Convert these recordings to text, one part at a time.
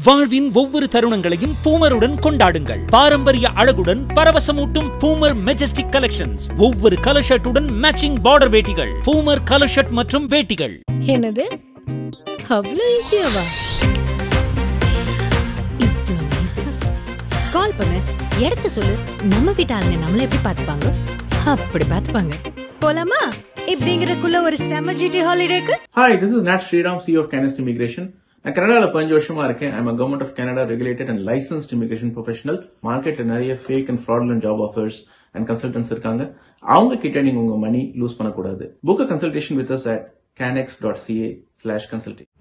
வாழ்வின் ஒவ்வொரு தருணங்களையும் பூமருடன் கொண்டாடுங்கள். பாரம்பரிய அழகுடன் பரவசமூட்டும் பூமர் மெஜஸ்டிக் கலெக்ஷன்ஸ். ஒவ்வொரு கலர் ஷர்ட்டுடன் மேட்சிங் பார்டர் வேட்டிகள். பூமர் கலர் ஷர்ட் மற்றும் வேட்டிகள். என்னது அவ்வளவு ஈஸியாவா? இவ்வளவு ஈஸி. கால் பண்ணு, இடத்த சொல்லு, நம்ம வீட்டாளுங்க நம்மள எப்படி பார்த்துப்பாங்க அப்படி பார்த்துப்பாங்க. போலாமா? இப்படிங்கிறக்குள்ள ஒரு செம ஜிடி ஹாலிடேக்கு. Hi, this is Nat Sriram, CEO of Kasturi Immigration. நான் கனடால 5 வருஷமா இருக்கேன். I'm a Government of Canada regulated and licensed immigration professional. மார்க்கெட்ல நிறைய fake and fraudulent job offers and consultants இருக்காங்க. அவங்க கிட்ட நீங்க உங்க மணி லூஸ் பண்ணக்கூடாது. Book a consultation with us at canex.ca/consulting.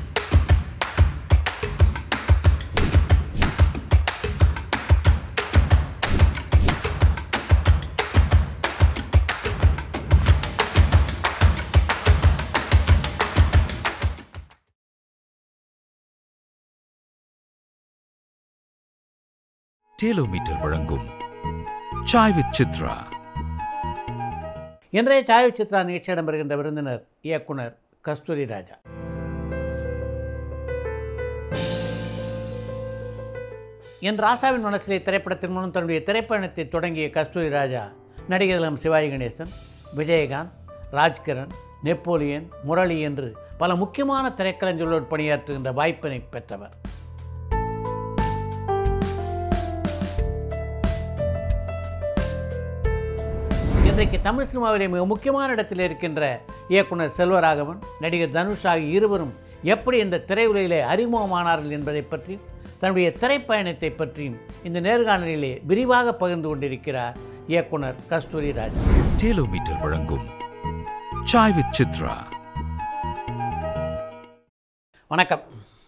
டேலோமீட்டர் வழங்கும் சாய் வித் சித்ரா. இன்றைய சாய் வித் சித்ரா நிகழ்ச்சி இடம்பெறுகின்ற விருந்தினர் இயக்குனர் கஸ்தூரி ராஜா. என் ராசாவின் மனசிலே திரைப்படத்தின் மூலம் தன்னுடைய திரைப்பயணத்தை தொடங்கிய கஸ்தூரி ராஜா நடிகர்களும் சிவாஜி கணேசன், விஜயகாந்த், ராஜ்கிரண், நெப்போலியன், முரளி என்று பல முக்கியமான திரைக்கலைஞர்களோடு பணியாற்றுகின்ற வாய்ப்பினை பெற்றவர். இன்றைக்கு தமிழ் சினிமாவிலே மிக முக்கியமான இடத்தில் இருக்கின்ற இயக்குனர் செல்வராகவன், நடிகர் தனுஷ் ஆகிய இருவரும் எப்படி இந்த திரையுலகிலே அறிமுகமானார்கள் என்பதை பற்றியும் தன்னுடைய திரைப்பயணத்தை பற்றியும் இந்த நேர்காணலிலே விரிவாக பகிர்ந்து கொண்டிருக்கிறார் இயக்குனர் கஸ்தூரி ராஜா. டேலோமீட்டர் வழங்கும் சாய் வித் சித்ரா. வணக்கம்.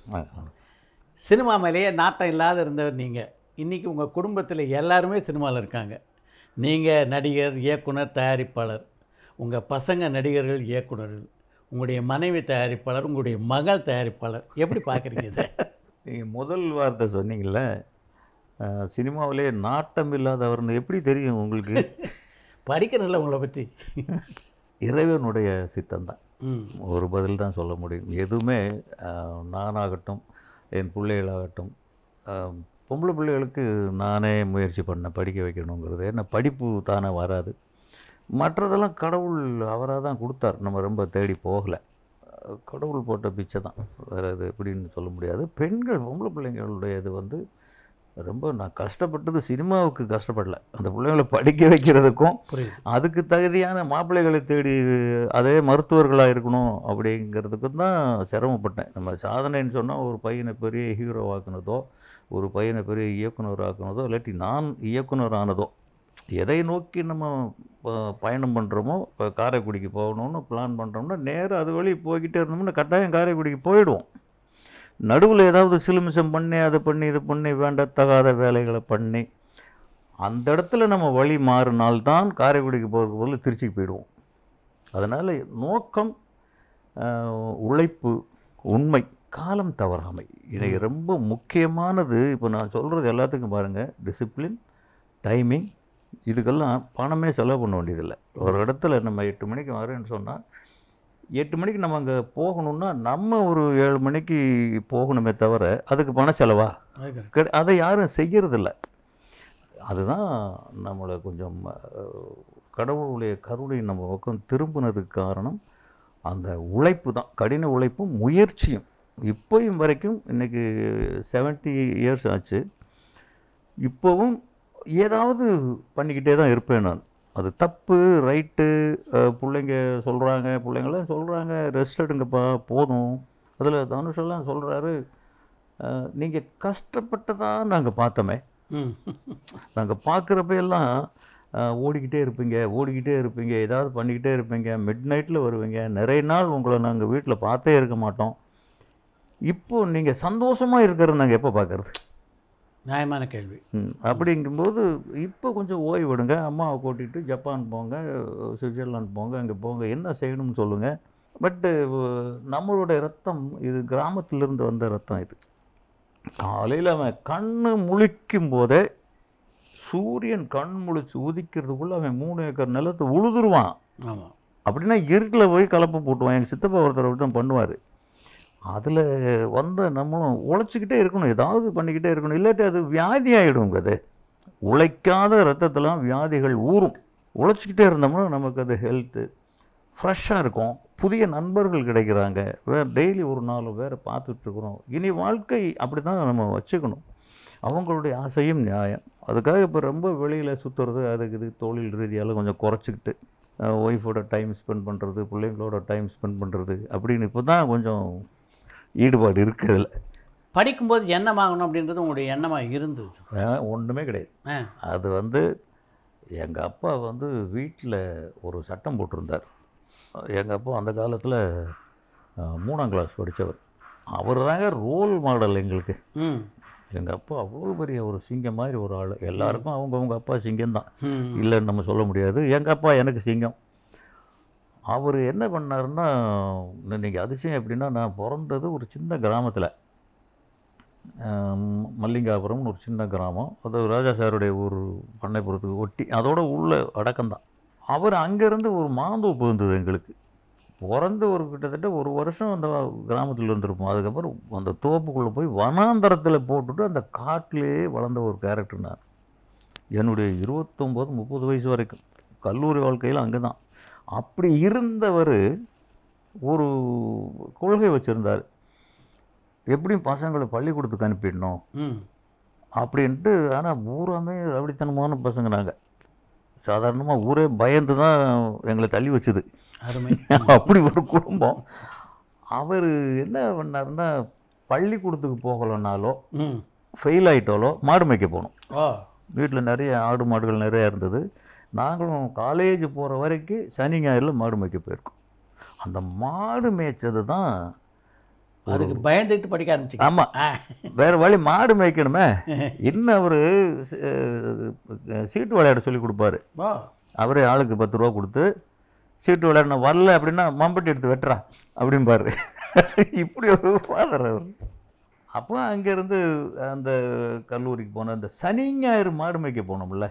சினிமா மேலேயே நாட்டம் இல்லாத இருந்தவர் நீங்கள். இன்றைக்கி உங்கள் குடும்பத்தில் எல்லாருமே சினிமாவில் இருக்காங்க. நீங்கள் நடிகர், இயக்குனர், தயாரிப்பாளர், உங்கள் பசங்க நடிகர்கள், இயக்குனர்கள், உங்களுடைய மனைவி தயாரிப்பாளர், உங்களுடைய மகள் தயாரிப்பாளர். எப்படி பார்க்குறீங்க இதை? நீங்கள் முதல் வார்த்தை சொன்னீங்கள்ல, சினிமாவிலே நாட்டம் இல்லாதவர்னு எப்படி தெரியும் உங்களுக்கு? படிக்கிறதில்ல உங்களை பற்றி. இறைவனுடைய சித்தம்தான். ஒரு பதில் தான் சொல்ல முடியும். எதுவுமே நானாகட்டும், என் பிள்ளைகளாகட்டும், பொம்பளை பிள்ளைகளுக்கு நானே முயற்சி பண்ணேன் படிக்க வைக்கணுங்கிறது. ஏன்னா படிப்பு தானே வராது, மற்றதெல்லாம் கடவுள் அவராக தான் கொடுத்தார். நம்ம ரொம்ப தேடி போகலை, கடவுள் போட்ட பிச்சை தான், வேறு இது எப்படின்னு சொல்ல முடியாது. பெண்கள், பொம்பளை பிள்ளைங்களுடைய இது வந்து ரொம்ப நான் கஷ்டப்பட்டது சினிமாவுக்கு கஷ்டப்படலை, அந்த பிள்ளைங்களை படிக்க வைக்கிறதுக்கும் அதுக்கு தகுதியான மாப்பிள்ளைகளை தேடி அதே மருத்துவர்களாக இருக்கணும் அப்படிங்கிறதுக்கும் தான் சிரமப்பட்டேன். நம்ம சாதனைன்னு சொன்னால் ஒரு பையனை பெரிய ஹீரோ ஆக்குனதோ, ஒரு பையனை பெரிய இயக்குனர் ஆக்குனதோ, இல்லாட்டி நான் இயக்குனர் ஆனதோ, எதை நோக்கி நம்ம பயணம் பண்ணுறோமோ, இப்போ காரைக்குடிக்கு போகணும்னு பிளான் பண்ணுறோம்னா நேராக அது வழி போய்கிட்டே இருந்தோம்னா கட்டாயம் காரைக்குடிக்கு போயிடுவோம். நடுவில் ஏதாவது சிலுமிசம் பண்ணி அதை பண்ணி இது பண்ணி வேண்டத்தகாத வேலைகளை பண்ணி அந்த இடத்துல நம்ம வழி மாறினால்தான் காரைக்குடிக்கு போகிறதுக்கு பதில் திருச்சிக்கு போயிடுவோம். அதனால் நோக்கம், உழைப்பு, உண்மை, காலம் தவறாமை இன்றைக்கி ரொம்ப முக்கியமானது. இப்போ நான் சொல்கிறது எல்லாத்துக்கும் பாருங்கள், டிசிப்ளின், டைமிங், இதுக்கெல்லாம் பணமே செலவு பண்ண வேண்டியதில்லை. ஒரு இடத்துல நம்ம 8 மணிக்கு வரேன்னு சொன்னால் 8 மணிக்கு நம்ம அங்கே போகணுன்னா நம்ம ஒரு 7 மணிக்கு போகணுமே தவிர அதுக்கு பண செலவா? அதை யாரும் செய்கிறதில்ல. அதுதான் நம்மளை கொஞ்சம் கடவுளுடைய கருணை நம்ம பக்கம் திரும்பினதுக்கு காரணம் அந்த உழைப்பு தான், கடின உழைப்பும் முயற்சியும். இப்போயும் வரைக்கும் இன்றைக்கி 70 இயர்ஸ் ஆச்சு, இப்போவும் ஏதாவது பண்ணிக்கிட்டே தான் இருப்பேன் நான். அது தப்பு, ரைட்டு, பிள்ளைங்க சொல்கிறாங்க, பிள்ளைங்களாம் சொல்கிறாங்க ரெஸ்ட் எடுங்கப்பா போதும். அதில் தனுஷெல்லாம் சொல்கிறாரு, நீங்கள் கஷ்டப்பட்டதான் நாங்கள் பார்த்தோமே, நாங்கள் பார்க்குறப்ப எல்லாம் ஓடிக்கிட்டே இருப்பீங்க, ஏதாவது பண்ணிக்கிட்டே இருப்பீங்க, மிட் நைட்டில் வருவீங்க, நிறைய நாள் உங்களை நாங்கள் வீட்டில் பார்த்தே இருக்க மாட்டோம். இப்போது நீங்கள் சந்தோஷமாக இருக்கிறத நாங்கள் எப்போ பார்க்குறது? நியாயமான கேள்வி. அப்படிங்கும்போது இப்போ கொஞ்சம் ஓய்வு விடுங்க, அம்மாவை கூட்டிகிட்டு ஜப்பான் போங்க, சுவிட்சர்லாந்து போங்க, அங்கே போங்க, என்ன செய்யணும்னு சொல்லுங்கள். பட்டு நம்மளுடைய ரத்தம் இது கிராமத்திலிருந்து வந்த ரத்தம். இது காலையில் அவன் கண் முழிக்கும் போதே, சூரியன் கண் முழிச்சு உதிக்கிறதுக்குள்ளே அவன் 3 ஏக்கர் நிலத்தை உழுதுருவான். ஆமாம். அப்படின்னா இருட்டில் போய் கலப்பை போட்டுவான். எங்கள் சித்தப்பா ஒருத்தர் தான் பண்ணுவார். அதில் வந்து நம்மளும் உழைச்சிக்கிட்டே இருக்கணும், ஏதாவது பண்ணிக்கிட்டே இருக்கணும். இல்லாட்டி அது வியாதி ஆகிடுங்க. அது உழைக்காத ரத்தத்தெல்லாம் வியாதிகள் ஊறும். உழைச்சிக்கிட்டே இருந்தோம்னா நமக்கு அது ஹெல்த்து ஃப்ரெஷ்ஷாக இருக்கும். புதிய நண்பர்கள் கிடைக்கிறாங்க. வேறு டெய்லி ஒரு 4 பேரை பார்த்துட்ருக்குறோம். இனி வாழ்க்கை அப்படி தான் நம்ம வச்சுக்கணும். அவங்களுடைய ஆசையும் நியாயம். அதுக்காக இப்போ ரொம்ப வெளியில் சுற்றுறது, அதுக்கு இது தொழில் ரீதியால் கொஞ்சம் குறைச்சிக்கிட்டு ஒய்ஃபோட டைம் ஸ்பெண்ட் பண்ணுறது, பிள்ளைங்களோட டைம் ஸ்பெண்ட் பண்ணுறது அப்படின்னு இப்போ தான் கொஞ்சம் ஈடுபாடு இருக்குது. அதில் படிக்கும்போது என்ன வாங்கணும் அப்படின்றது உங்களுடைய எண்ணமாக இருந்தது? ஒன்றுமே கிடையாது. அது வந்து எங்கள் அப்பா வந்து வீட்டில் ஒரு சட்டம் போட்டிருந்தார். எங்கள் அப்பா அந்த காலத்தில் 3ஆம் கிளாஸ் படித்தவர். அவர் தாங்க ரோல் மாடல் எங்களுக்கு. எங்கள் அப்பா அவ்வளோ பெரிய ஒரு சிங்கம் மாதிரி ஒரு ஆள். எல்லாருக்கும் அவங்கவுங்க அப்பா சிங்கம்தான், இல்லைன்னு நம்ம சொல்ல முடியாது. எங்கள் அப்பா எனக்கு சிங்கம். அவர் என்ன பண்ணாருன்னா, இன்றைக்கி அதிசயம் எப்படின்னா, நான் பிறந்தது ஒரு சின்ன கிராமத்தில், மல்லிகாபுரம்னு ஒரு சின்ன கிராமம். அது ராஜா சாருடைய ஊர் பண்ணைப்புறத்துக்கு ஒட்டி, அதோட உள்ள அடக்கம்தான். அவர் அங்கேருந்து ஒரு மாந்தோப்பு இருந்தது எங்களுக்கு. பிறந்து ஒரு கிட்டத்தட்ட ஒரு வருஷம் அந்த கிராமத்தில் இருந்திருப்போம். அதுக்கப்புறம் அந்த தோப்புக்குள்ளே போய் வனாந்தரத்தில் போட்டுட்டு அந்த காட்டிலே வளர்ந்த ஒரு கேரக்டர் நான். என்னுடைய 29-30 வயசு வரைக்கும் கல்லூரி வாழ்க்கையில் அங்கே தான். அப்படி இருந்தவர் ஒரு கொள்கை வச்சுருந்தார், எப்படியும் பசங்களை பள்ளிக்கூடத்துக்கு அனுப்பிடணும் அப்படின்ட்டு. ஆனால் பூராமே ரவுடித்தனமான பசங்க. நாங்கள் சாதாரணமாக ஊரே பயந்து தான் எங்களை தள்ளி வச்சுது. அப்படி ஒரு குடும்பம். அவர் என்ன பண்ணாருன்னா, பள்ளிக்கூடத்துக்கு போகலைன்னாலோ ஃபெயில் ஆகிட்டாலோ மாடு மேய்க்க போகணும். வீட்டில் நிறைய ஆடு மாடுகள் நிறையா இருந்தது. நாங்களும் காலேஜ் போகிற வரைக்கும் சனி ஞாயிறில் மாடு மேய்க்க போயிருக்கோம். அந்த மாடு மேய்ச்சது தான் அதுக்கு பயந்துட்டு படிக்க ஆரம்பிச்சு. ஆமாம், வேறு வழி மாடு மேய்க்கணுமே. இன்னும் அவர் சீட்டு விளையாட சொல்லி கொடுப்பாரு. அவரே ஆளுக்கு 10 ரூபா கொடுத்து சீட்டு விளையாடணும், வரல அப்படின்னா மம்பட்டி எடுத்து வெட்டுறா அப்படின்பாரு. இப்படி ஒரு ஃபாதர் அவர். அப்போ அங்கேருந்து அந்த கல்லூரிக்கு போன அந்த சனி ஞாயிறு மாடு மேய்க்க போனோம்ல,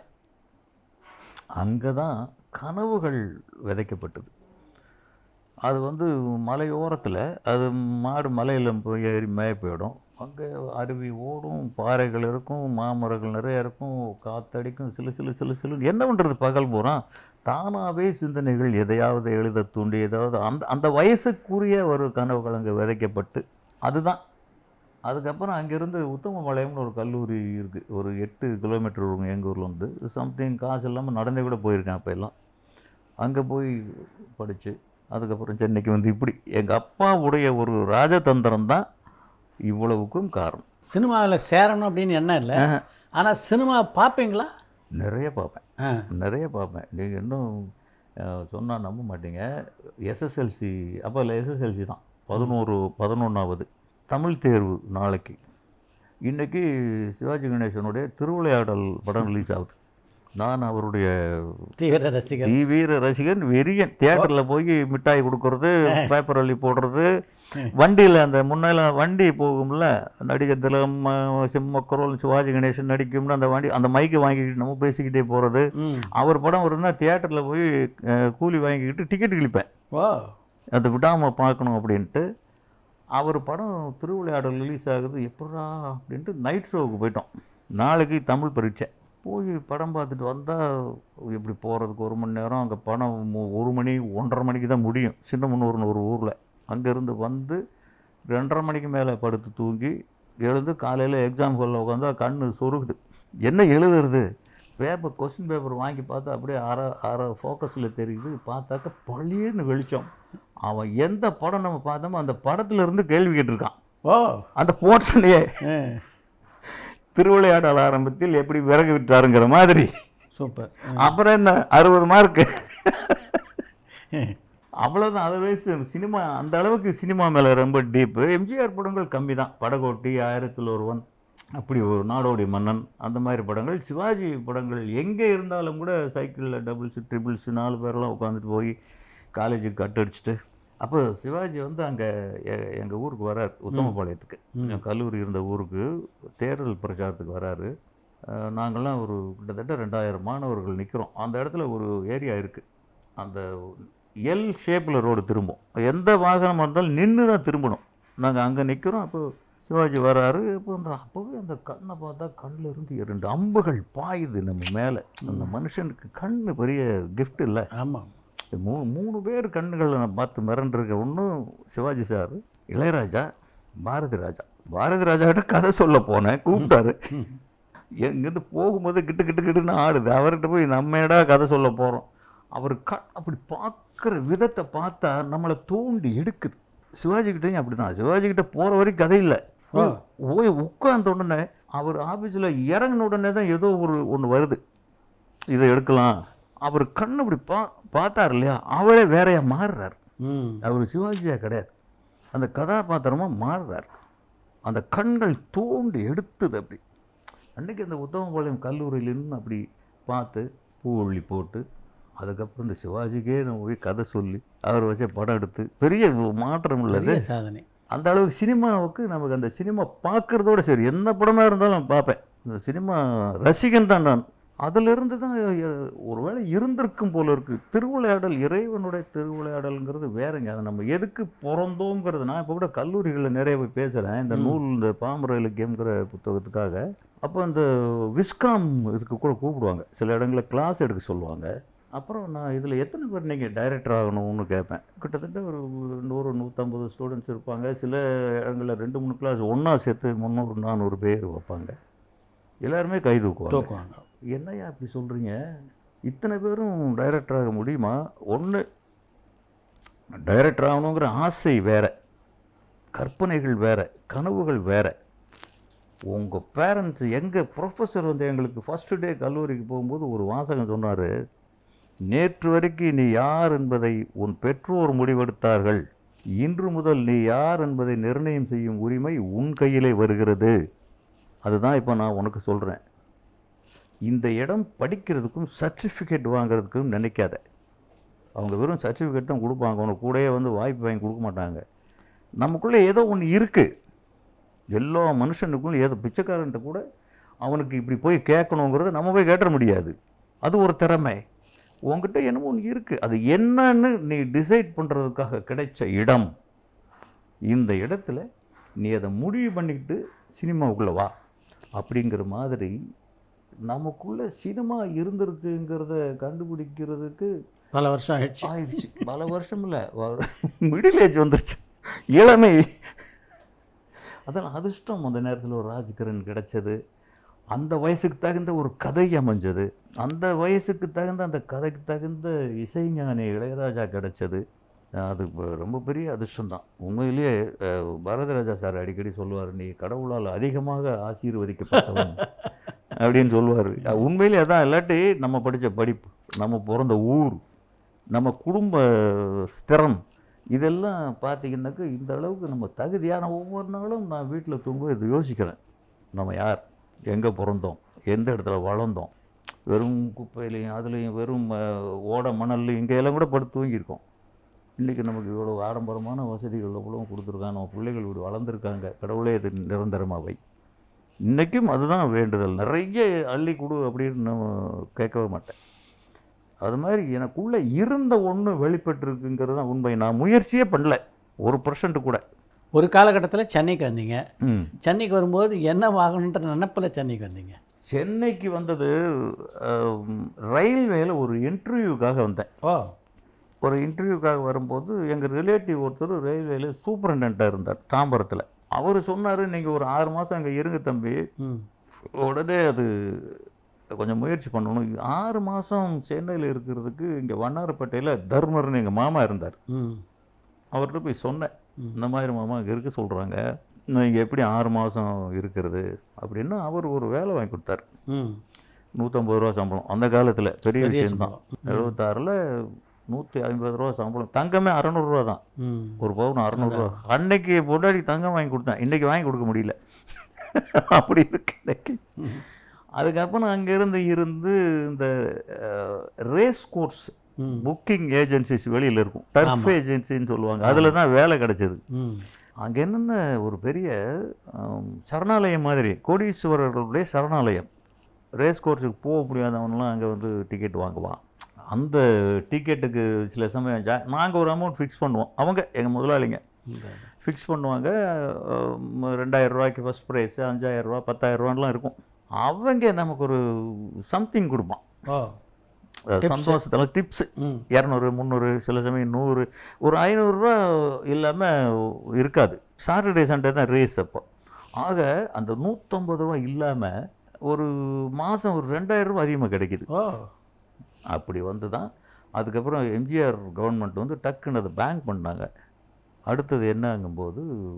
அங்கே தான் கனவுகள் விதைக்கப்பட்டது. அது வந்து மலையோரத்தில், அது மாடு மலையில் போய் ஏறி மேய போயிடும். அங்கே அருவி ஓடும், பாறைகள் இருக்கும், மாமரங்கள் நிறையா இருக்கும், காற்றடிக்கும், சிலு. என்ன பண்ணுறது, பகல் பூரா தானாகவே சிந்தனைகள் எதையாவது எழுத தூண்டி, ஏதாவது அந்த வயசுக்குரிய ஒரு கனவுகள் அங்கே விதைக்கப்பட்டு அதுதான். அதுக்கப்புறம் அங்கேருந்து உத்தமபாளையம்னு ஒரு கல்லூரி இருக்குது, ஒரு 8 கிலோமீட்டர் இருக்கும் எங்கள் ஊரில் வந்து. சம்திங் காசு இல்லாமல் நடந்தே கூட போயிருக்கேன் அப்போ எல்லாம். அங்கே போய் படித்து அதுக்கப்புறம் சென்னைக்கு வந்து இப்படி எங்கள் அப்பாவுடைய ஒரு ராஜதந்திரம் தான் இவ்வளவுக்கும் காரணம். சினிமாவில் சேரணும் அப்படின்னு எண்ணம் இல்லை, ஆனால் சினிமா பார்ப்பீங்களா? நிறைய பார்ப்பேன். நீங்கள் இன்னும் சொன்னால் நம்ப மாட்டீங்க. எஸ்எஸ்எல்சி அப்போ இல்லை, எஸ்எஸ்எல்சி தான் 11வது தமிழ் தேர்வு நாளைக்கு. இன்றைக்கி சிவாஜி கணேசனுடைய திருவிளையாடல் படம் ரிலீஸ் ஆகுது. நான் அவருடைய தீவிர ரசிகன், வெறியன். தியேட்டரில் போய் மிட்டாய் கொடுக்கறது, பேப்பர் அள்ளி போடுறது, வண்டியில் அந்த முன்னால் வண்டி போகும்ல, நடிகர் திலகம், சிம்மக்கரோல், சிவாஜி கணேசன் நடிக்கும்னு அந்த வண்டி, அந்த மைக்கை வாங்கிக்கிட்டு நம்ம பேசிக்கிட்டே போகிறது. அவர் படம் வருதுன்னா தியேட்டரில் போய் கூலி வாங்கிக்கிட்டு டிக்கெட் கிழிப்பேன், அதை விடாமல் பார்க்கணும் அப்படின்ட்டு. அவர் படம் திருவிளையாடல் ரிலீஸ் ஆகுது, எப்படா அப்படின்ட்டு நைட் ஷோவுக்கு போயிட்டோம். நாளைக்கு தமிழ் பரீட்சை. போய் படம் பார்த்துட்டு வந்தால் இப்படி போகிறதுக்கு 1 மணி நேரம். அங்கே படம் 1 மணி 1:30 மணிக்கு தான் முடியும், சின்ன முன்னூர்னு ஒரு ஊரில். அங்கேருந்து வந்து 2:30 மணிக்கு மேலே படுத்து தூங்கி எழுந்து காலையில் எக்ஸாம் ஹாலில் உட்காந்தா கண்ணு சொருகுது. என்ன எழுதுறது, கொஸ்டின் பேப்பர் வாங்கி பார்த்தா அப்படியே அரை ஃபோக்கஸில் தெரியுது. பார்த்தாக்க பழியன்னு வெளிச்சம். அவன் எந்த படம் நம்ம பார்த்தோமோ அந்த படத்துலேருந்து கேள்வி கேட்டிருக்கான். அந்த போர்ஷனையே திருவிளையாடல் ஆரம்பத்தில் எப்படி விறகு விட்டாருங்கிற மாதிரி. சூப்பர். அப்புறம் என்ன 60 மார்க்கு, அவ்வளோதான். அதர்வைஸ் சினிமா அந்த அளவுக்கு சினிமா மேலே ரொம்ப டீப்பு. எம்ஜிஆர் படங்கள் கம்மி தான். படகோட்டி, 1000ல் ஒருவன், அப்படி ஒரு நாடோடி மன்னன், அந்த மாதிரி படங்கள். சிவாஜி படங்கள் எங்கே இருந்தாலும் கூட சைக்கிளில் டபுள்ஸு ட்ரிபிள்ஸு 4 பேரெல்லாம் உட்காந்துட்டு போய் காலேஜுக்கு கட் அடிச்சுட்டு. அப்போ சிவாஜி வந்து அங்கே எங்கள் ஊருக்கு வரார், உத்தமபாளையத்துக்கு, கல்லூரி இருந்த ஊருக்கு தேர்தல் பிரச்சாரத்துக்கு வராரு. நாங்கள்லாம் ஒரு கிட்டத்தட்ட 2000 மாணவர்கள் நிற்கிறோம். அந்த இடத்துல ஒரு ஏரியா இருக்குது, அந்த எல் ஷேப்பில் ரோடு திரும்பும். எந்த வாகனம் வந்தாலும் நின்று தான் திரும்பணும். நாங்கள் அங்கே நிற்கிறோம். அப்போ சிவாஜி வராரு. அப்போவே அந்த கண்ணை பார்த்தா கண்ணில் இருந்து 2 அம்புகள் பாயுது நம்ம மேலே. அந்த மனுஷனுக்கு கண் பெரிய கிஃப்ட் இல்லை. ஆமாம். 3 பேர் கண்ணுகளை நான் பார்த்து மிரண்டிருக்கேன். ஒன்றும் சிவாஜி சார், இளையராஜா, பாரதி ராஜா. பாரதி ராஜாக்கிட்ட கதை சொல்ல போனேன், கூப்பிட்டாரு. எங்கேருந்து போகும்போது கிட்டுன்னு ஆடுது. அவர்கிட்ட போய் நம்ம ஏடா கதை சொல்ல போகிறோம். அவர் அப்படி பார்க்குற விதத்தை பார்த்தா நம்மளை தூண்டி எடுக்குது. சிவாஜிக்கிட்டையும் அப்படி தான். சிவாஜிக்கிட்ட போகிற வரைக்கும் கதை இல்லை. போய் உட்கார்ந்த உடனே அவர் ஆஃபீஸில் இறங்கின உடனே தான் ஏதோ ஒன்று வருது, இதை எடுக்கலாம். அவர் கண் அப்படி பார்த்தார் இல்லையா, அவரே வேறையா மாறுறார். அவர் சிவாஜியாக கிடையாது, அந்த கதாபாத்திரமாக மாறுறார். அந்த கண்கள் தூண்டி எடுத்தது அப்படி. அன்றைக்கி அந்த உத்தமபாளையம் கல்லூரியிலிருந்து அப்படி பார்த்து பூவள்ளி போட்டு, அதுக்கப்புறம் இந்த சிவாஜிக்கே நம்ம போய் கதை சொல்லி அவர் வச்ச படம் எடுத்து பெரிய மாற்றம் உள்ளது, சாதனை. அந்த அளவுக்கு சினிமாவுக்கு நமக்கு அந்த சினிமா பார்க்குறதோட சரி, எந்த படமாக இருந்தாலும் நான் பார்ப்பேன். இந்த சினிமா ரசிகன் தான் நான். அதிலிருந்து தான் ஒருவேளை இருந்திருக்கும் போல இருக்குது. திருவிளையாடல், இறைவனுடைய திருவிளையாடல்ங்கிறது வேறங்க. அதை நம்ம எதுக்கு பிறந்தோங்கிறது, நான் இப்போ கூட கல்லூரிகளில் நிறைய போய் பேசுகிறேன். இந்த நூல், இந்த பாமர இலக்கியம்ங்கிற புத்தகத்துக்காக. அப்போ இந்த விஸ்காம் இதுக்கு கூட கூப்பிடுவாங்க, சில இடங்களில் கிளாஸ் எடுக்க சொல்லுவாங்க. அப்புறம் நான் இதில் எத்தனை பேர் நீங்கள் டைரக்டர் ஆகணும்னு கேட்பேன். கிட்டத்தட்ட ஒரு 100-150 ஸ்டூடெண்ட்ஸ் இருப்பாங்க. சில இடங்களில் 2-3 கிளாஸ் ஒன்றா சேர்த்து 300-400 பேர் வைப்பாங்க. எல்லாருமே கை தூக்குவாங்க. என்னையா அப்படி சொல்கிறீங்க, இத்தனை பேரும் டைரக்டர் ஆக முடியுமா? ஒன்று, டைரக்டர் ஆகணுங்கிற ஆசை வேறு, கற்பனைகள் வேறு, கனவுகள் வேறு. உங்கள் பேரண்ட்ஸ், எங்கள் ப்ரொஃபஸர் வந்து எங்களுக்கு ஃபஸ்ட்டு டே கல்லூரிக்கு போகும்போது ஒரு வாசகம் சொன்னார். நேற்று வரைக்கும் நீ யார் என்பதை உன் பெற்றோர் முடிவெடுத்தார்கள், இன்று முதல் நீ யார் என்பதை நிர்ணயம் செய்யும் உரிமை உன் கையிலே வருகிறது. அதுதான் இப்போ நான் உனக்கு சொல்கிறேன். இந்த இடம் படிக்கிறதுக்கும் சர்டிஃபிகேட் வாங்கிறதுக்கும் நினைக்காத. அவங்க வெறும் சர்டிஃபிகேட் தான் கொடுப்பாங்க, உனக்கு கூடயே வந்து வாய்ப்பு வாங்கி கொடுக்க மாட்டாங்க. நமக்குள்ளே ஏதோ ஒன்று இருக்குது. எல்லா மனுஷனுக்கும் ஏதோ, பிச்சைக்காரன்ட்ட கூட அவனுக்கு இப்படி போய் கேட்கணுங்கிறத நம்ம போய் கேட்ட முடியாது. அது ஒரு திறமை. உங்ககிட்ட என்னமோ ஒன்று இருக்குது, அது என்னன்னு நீ டிசைட் பண்ணுறதுக்காக கிடைச்ச இடம். இந்த இடத்துல நீ அதை முடிவு பண்ணிக்கிட்டு சினிமாவுக்குள்ளே வா அப்படிங்கிற மாதிரி நமக்குள்ளே சினிமா இருந்திருக்குங்கிறத கண்டுபிடிக்கிறதுக்கு பல வருஷம் ஆயிடுச்சு. பல வருஷம் இல்லை, மிடில் ஏஜ் வந்துருச்சு, இளமை. அதெல்லாம் அதிர்ஷ்டம். அந்த நேரத்தில் ஒரு ராஜ்கிரண் கிடைச்சது, அந்த வயசுக்கு தகுந்த ஒரு கதை அமைஞ்சது, அந்த வயசுக்கு தகுந்த அந்த கதைக்கு தகுந்த இசைஞானி இளையராஜா கிடைச்சது. அது ரொம்ப பெரிய அதிர்ஷ்டம்தான். உண்மையிலேயே பாரதிராஜா சார் அடிக்கடி சொல்லுவார், நீ கடவுளால் அதிகமாக ஆசீர்வதிக்கப்பட்டவன் அப்படின்னு சொல்லுவார். உண்மையிலே அதான். இல்லாட்டி நம்ம படித்த படிப்பு, நம்ம பிறந்த ஊர், நம்ம குடும்ப ஸ்திரம், இதெல்லாம் பார்த்திங்கன்னாக்கா இந்த அளவுக்கு நம்ம தகுதியான. ஒவ்வொரு நாளும் நான் வீட்டில் தூங்கும்போது இது யோசிக்கிறேன், நம்ம யார், எங்கே பிறந்தோம், எந்த இடத்துல வளர்ந்தோம். வெறும் குப்பையிலையும் அதுலேயும் வெறும் ஓட மணல்லையும் இங்கெல்லாம் கூட படுத்து தூங்கியிருக்கோம். இன்றைக்கி நமக்கு இவ்வளோ ஆடம்பரமான வசதிகள் எவ்வளோ கொடுத்துருக்காங்க, நம்ம பிள்ளைகள் இப்படி வளர்ந்துருக்காங்க. கடவுளே இது நிரந்தரமாக வை. இன்றைக்கும் அதுதான் வேண்டுதல். நிறைய அள்ளி கொடு அப்படின்னு நம்ம கேட்கவே மாட்டேன். அது மாதிரி எனக்குள்ளே இருந்த ஒன்று வெளிப்பட்டுருக்குங்கிறது தான் உண்மை. நான் முயற்சியே பண்ணல 1% கூட. ஒரு காலகட்டத்தில் சென்னைக்கு வந்தீங்க. சென்னைக்கு வரும்போது என்ன வாங்கணுன்ற நினைப்பில் சென்னைக்கு வந்தீங்க? சென்னைக்கு வந்தது ரயில்வேயில் ஒரு இன்டர்வியூக்காக வந்தேன். ஒரு இன்டர்வியூக்காக வரும்போது எங்கள் ரிலேட்டிவ் ஒருத்தர் ரயில்வேயில் சூப்பரண்டெண்ட்டாக இருந்தார் தாம்பரத்தில். அவர் சொன்னார், நீங்கள் ஒரு 6 மாதம் அங்கே இருங்க தம்பி, உடனே அது கொஞ்சம் முயற்சி பண்ணணும். 6 மாதம் சென்னையில் இருக்கிறதுக்கு இங்கே வண்ணாரப்பேட்டையில் தர்மர்னு எங்கள் மாமா இருந்தார். அவர்கிட்ட போய் சொன்னேன், இந்த மாதிரி மாமா இங்கே இருக்க சொல்கிறாங்க, இங்கே எப்படி 6 மாதம் இருக்கிறது அப்படின்னா அவர் ஒரு வேலை வாங்கி கொடுத்தார். 150 ரூபா சம்பளம். அந்த காலத்தில் பெரிய விஷயம்தான். 76ல் 150 ரூபா சம்பளம். தங்கமே 600 ரூபா தான், ஒரு பவுன் 600 ரூபா. அன்னைக்கு பொண்டாடி தங்கம் வாங்கி கொடுத்தேன், இன்றைக்கி வாங்கி கொடுக்க முடியல, அப்படி இருக்கு இன்னைக்கு. அதுக்கப்புறம் அங்கேருந்து இந்த ரேஸ் கோர்ஸ் புக்கிங் ஏஜென்சிஸ் வெளியில் இருக்கும், டர்ஃப் ஏஜென்சின்னு சொல்லுவாங்க, அதில் தான் வேலை கிடைச்சது. அங்கே என்னென்ன ஒரு பெரிய சரணாலயம் மாதிரி, கோடீஸ்வரர்களுடைய சரணாலயம். ரேஸ் கோர்ஸுக்கு போக முடியாதவன்லாம் அங்கே வந்து டிக்கெட் வாங்குவான். அந்த டிக்கெட்டுக்கு சில சமயம் நாங்கள் ஒரு அமௌண்ட் ஃபிக்ஸ் பண்ணுவோம், அவங்க எங்கள் முதலாளிங்க ஃபிக்ஸ் பண்ணுவாங்க. 2000 ரூபாய்க்கு ஃபஸ்ட் ப்ரைஸு, 5000 ரூபா, 10,000 ரூபான்லாம் இருக்கும். அவங்க நமக்கு ஒரு சம்திங் கொடுப்பான். சந்தோஷத்தில் டிப்ஸு 200, 300, சில சமயம் 100, ஒரு 500 ரூபா இல்லாமல் இருக்காது. சாட்டர்டே சண்டே தான் ரேஸ் அப்போ. ஆக அந்த 150 ரூபா இல்லாமல் ஒரு மாதம் ஒரு 2000 ரூபா அதிகமாக கிடைக்கிது. அப்படி வந்து தான் அதுக்கப்புறம் எம்ஜிஆர் கவர்மெண்ட் வந்து டக்குன்னு அதை பேங்க் பண்ணாங்க. அடுத்தது என்னங்கும்போது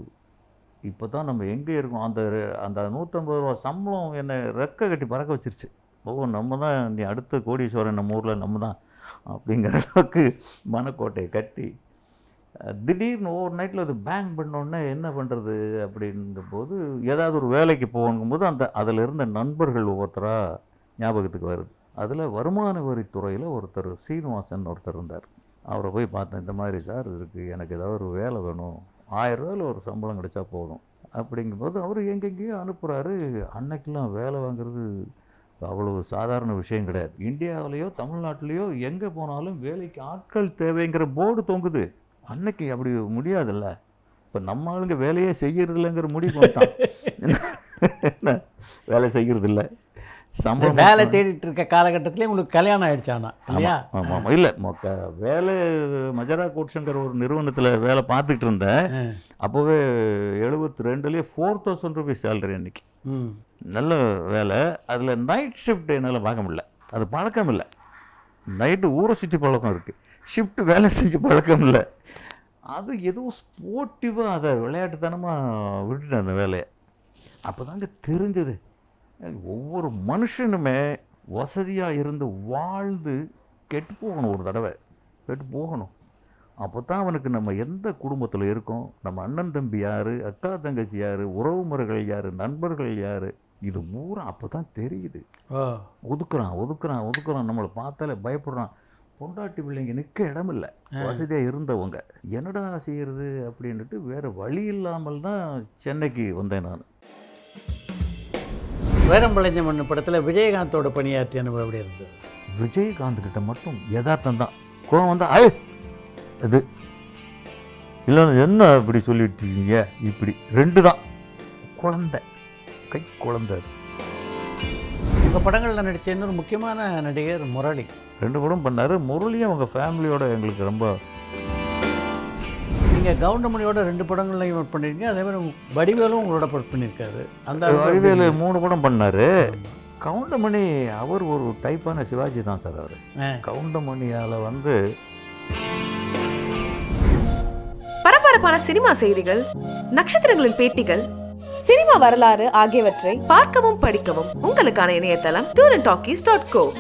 இப்போ தான் நம்ம எங்கே இருக்கோம், அந்த 150 ரூபா சம்பளம் என்னை ரெக்க கட்டி பறக்க வச்சிருச்சு. நம்ம தான் நீ அடுத்த கோடீஸ்வரன், நம்ம ஊரில் நம்ம தான் அப்படிங்கிற அளவுக்கு மனக்கோட்டையை கட்டி திடீர்னு ஓவர் நைட்டில் அது பேங்க் பண்ணோன்னே என்ன பண்ணுறது அப்படிங்கும்போது ஏதாவது ஒரு வேலைக்கு போகணுங்கும்போது அதில் இருந்த நண்பர்கள் ஒவ்வொருத்தராக ஞாபகத்துக்கு வருது. அதில் வருமான வரித்துறையில் ஒருத்தர் சீனிவாசன் ஒருத்தர் இருந்தார். அவரை போய் பார்த்தேன். இந்த மாதிரி சார் இருக்குது, எனக்கு ஏதாவது ஒரு வேலை வேணும், 1000 ரூபாயில் ஒரு சம்பளம் கிடைச்சா போதும் அப்படிங்கும்போது அவர் எங்கெங்கேயோ அனுப்புகிறாரு. அன்னைக்கெல்லாம் வேலை வாங்குறது அவ்வளவு சாதாரண விஷயம் கிடையாது. இந்தியாவிலேயோ தமிழ்நாட்டிலையோ எங்கே போனாலும் வேலைக்கு ஆட்கள் தேவைங்கிற போர்டு தொங்குது. அன்னைக்கு அப்படி முடியாதுல்ல. இப்போ நம்ம ஆளுங்க வேலையே செய்யறதில்லைங்கிற முடிவு பண்ணிட்டான். என்ன வேலை செய்யறதில்லை, சம்பளம் வேலை தேடிட்டு இருக்க காலகட்டத்திலே உங்களுக்கு கல்யாணம் ஆயிடுச்சானா இல்லையா? ஆமாம். இல்லை வேலை மஜரா கோட்ஸுங்கிற ஒரு நிறுவனத்தில் வேலை பார்த்துக்கிட்டு இருந்தேன். அப்போவே 72லேயே 4000 ரூபீஸ் சேலரி அன்னைக்கு. நல்ல வேலை. அதில் நைட் ஷிஃப்ட் என்னால் பார்க்க முடியல, அது பழக்கம் இல்லை. நைட்டு ஊரை சுற்றி பழக்கம் இருக்குது, ஷிஃப்ட் வேலை செஞ்சு பழக்கம் இல்லை. அது எதுவும் ஸ்போர்ட்டிவாக அதை விளையாட்டுத்தனமாக விட்டுட்டேன் அந்த வேலையை. அப்போ தாங்க தெரிஞ்சது ஒவ்வொரு மனுஷனுமே வசதியாக இருந்து வாழ்ந்து கெட்டு போகணும். ஒரு தடவை கெட்டு போகணும். அப்போ தான் அவனுக்கு நம்ம எந்த குடும்பத்தில் இருக்கோம், நம்ம அண்ணன் தம்பி யார், அக்கா தங்கச்சி யார், உறவு முறைகள் யார், நண்பர்கள் யார், இது பூரா அப்போ தான் தெரியுது. ஒதுக்குறான் நம்மளை பார்த்தாலே பயப்படுறான். பொண்டாட்டி பிள்ளைங்க நிற்க இடமில்லை, வசதியாக இருந்தவங்க என்னடா செய்கிறது அப்படின்ட்டு வேறு வழி இல்லாமல் தான் சென்னைக்கு வந்தேன் நான். வேரம்பளைஞ்ச மண்ணு படத்தில் விஜயகாந்தோட பணியாற்றிய அனுபவம் எப்படி இருந்தது? விஜயகாந்த் கிட்ட மட்டும் யதார்த்தம் தான். கோவம் வந்தால் அது இல்லைன்னா என்ன இப்படி சொல்லிட்டுருக்கீங்க, இப்படி 2 தான். குழந்தை, கை குழந்தை. உங்கள் படங்களில் நடித்த இன்னொரு முக்கியமான நடிகர் முரளி. 2 படம் பண்ணார். முரளியும் அவங்க ஃபேமிலியோட எங்களுக்கு ரொம்ப. நீங்கள் கவுண்டமணியோட 2 படங்கள்லையும் ஒர்க் பண்ணியிருக்கீங்க. அதேமாதிரி வடிவேலும் உங்களோட ஒர்க் பண்ணியிருக்காரு. அந்த வடிவேலு 3 படம் பண்ணார். கவுண்டமணி அவர் ஒரு டைப்பான சிவாஜி தான் சார். அவர் கவுண்டமணியால் வந்து பரபரப்பான சினிமா செய்திகள், நட்சத்திரங்களின் பேட்டிகள், சினிமா வரலாறு ஆகியவற்றை பார்க்கவும் படிக்கவும் உங்களுக்கான இணையதளம் dhanush.co.